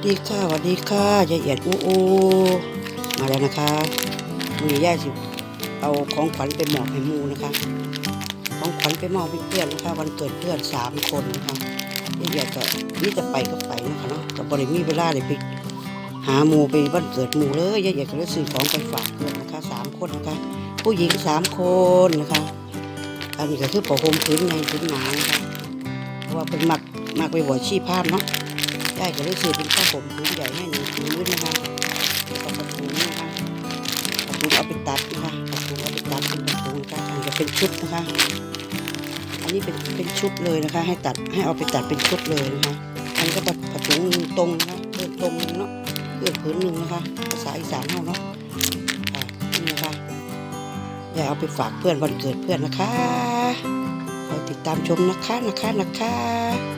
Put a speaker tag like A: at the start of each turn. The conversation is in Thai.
A: ดีค่ะสวัสดีค่ะยายเอียดอู้มาแล้วนะคะมีย่าสิเอาของขวัญไปมอบให้มูนะคะของขวัญไปมอบให้เพื่อนนะคะวันเกิดเพื่อน3 คนนะคะยายเอียดก็นี่จะไปก็ไปนะคะเนาะแต่บริมีเวลาเลยไปหามูไปวันเกิดมูเลยยายเอียดก็เลยซื้อของไปฝากเพื่อนนะคะ3 คนนะคะผู้หญิง3 คนนะคะอันนี้ก็คือผ้าห่มผืนในผืนหนานะคะเพราะว่าเป็นมักไปบวชชีพราหมณ์เนาะยายก็เลยซื้อเป็นผ้าห่มผืนใหญ่ให้1 ผืนนะคะแล้วก็ผ้าถุงนะคะผ้าถุงเอาไปตัดนะคะผ้าถุงเอาไปตัดเป็นผ้าถุงนะคะอันจะเป็นชุดนะคะอันนี้เป็นชุดเลยนะคะให้เอาไปตัดเป็นชุดเลยนะคะอันนี้ก็ผ้าถุงตรงนะคะเพื่อนตรงเนาะเพื่อนผืนหนึ่งนะคะภาษาอีสานเนาะนี่นะคะยายเอาไปฝากเพื่อนวันเกิดเพื่อนนะคะคอยติดตามชมนะคะ